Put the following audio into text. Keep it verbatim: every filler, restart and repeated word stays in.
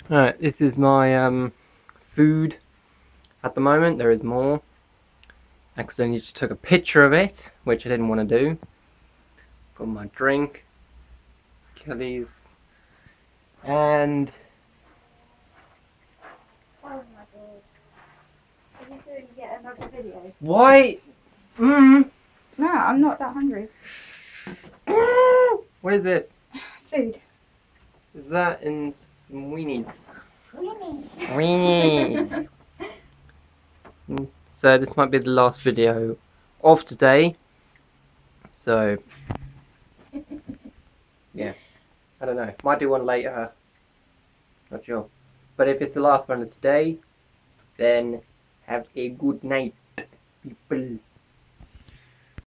Alright, this is my um, food at the moment. There is more. Accidentally just took a picture of it, which I didn't want to do. Got my drink, Kelly's, and Oh my god. Are you doing yet another video? why? Mmm. No, I'm not that hungry. What is this? Food. Is that in some weenies? Weenies. Weenie. So this might be the last video of today. So yeah, I don't know. Might do one later. Not sure. But if it's the last one of today, then have a good night, people.